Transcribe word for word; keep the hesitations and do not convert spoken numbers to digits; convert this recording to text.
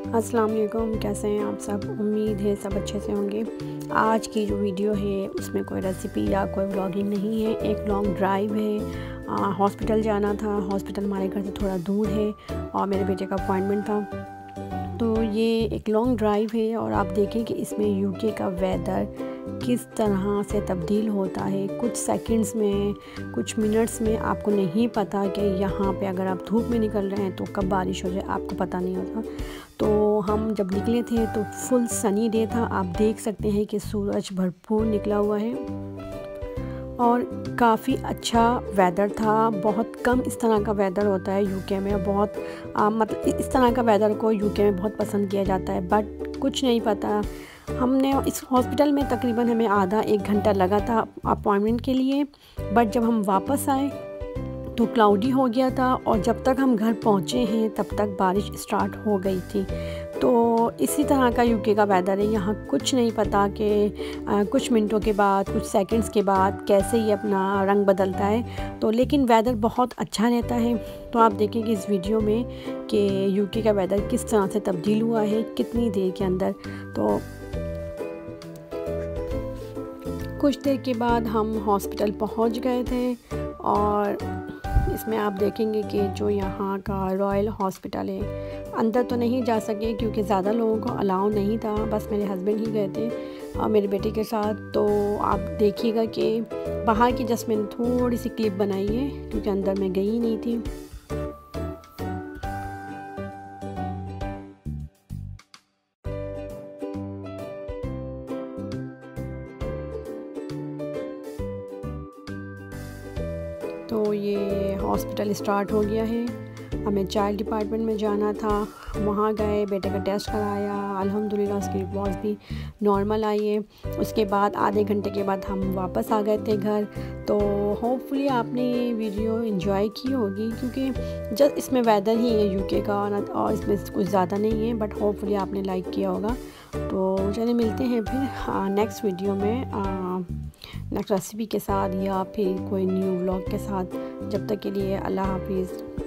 अस्सलाम वालेकुम, कैसे हैं आप सब। उम्मीद है सब अच्छे से होंगे। आज की जो वीडियो है उसमें कोई रेसिपी या कोई व्लॉगिंग नहीं है, एक लॉन्ग ड्राइव है। हॉस्पिटल जाना था, हॉस्पिटल हमारे घर से थोड़ा दूर है और मेरे बेटे का अपॉइंटमेंट था, तो ये एक लॉन्ग ड्राइव है। और आप देखें कि इसमें यूके का वेदर किस तरह से तब्दील होता है, कुछ सेकंड्स में, कुछ मिनट्स में। आपको नहीं पता कि यहाँ पे अगर आप धूप में निकल रहे हैं तो कब बारिश हो जाए, आपको पता नहीं होता। तो हम जब निकले थे तो फुल सनी डे था। आप देख सकते हैं कि सूरज भरपूर निकला हुआ है और काफ़ी अच्छा वेदर था। बहुत कम इस तरह का वेदर होता है यूके में, बहुत आ, मतलब इस तरह का वेदर को यूके में बहुत पसंद किया जाता है। बट कुछ नहीं पता, हमने इस हॉस्पिटल में तकरीबन हमें आधा एक घंटा लगा था अपॉइंटमेंट के लिए। बट जब हम वापस आए तो क्लाउडी हो गया था और जब तक हम घर पहुँचे हैं तब तक बारिश स्टार्ट हो गई थी। तो इसी तरह का यूके का वेदर है। यहाँ कुछ नहीं पता कि कुछ मिनटों के बाद, कुछ सेकंड्स के बाद कैसे ये अपना रंग बदलता है। तो लेकिन वेदर बहुत अच्छा रहता है। तो आप देखेंगे इस वीडियो में कि यूके का वेदर किस तरह से तब्दील हुआ है कितनी देर के अंदर। तो कुछ देर के बाद हम हॉस्पिटल पहुंच गए थे और इसमें आप देखेंगे कि जो यहाँ का रॉयल हॉस्पिटल है, अंदर तो नहीं जा सके क्योंकि ज़्यादा लोगों को अलाउ नहीं था, बस मेरे हस्बैंड ही गए थे और मेरे बेटे के साथ। तो आप देखिएगा कि बाहर की जस्ट मैंने थोड़ी सी क्लिप बनाई है क्योंकि अंदर मैं गई नहीं थी। तो ये हॉस्पिटल स्टार्ट हो गया है। हमें चाइल्ड डिपार्टमेंट में जाना था, वहाँ गए, बेटे का टेस्ट कराया। अल्हम्दुलिल्लाह उसकी रिपोर्ट्स भी नॉर्मल आई है। उसके बाद आधे घंटे के बाद हम वापस आ गए थे घर। तो होपफुली आपने ये वीडियो एंजॉय की होगी क्योंकि जस्ट इसमें वेदर ही है यूके का और इसमें कुछ ज़्यादा नहीं है। बट होपफुली आपने लाइक किया होगा। तो चलिए मिलते हैं फिर नेक्स्ट वीडियो में नेक्स्ट रेसिपी के साथ या फिर कोई न्यू व्लॉग के साथ। जब तक के लिए अल्लाह हाफिज़।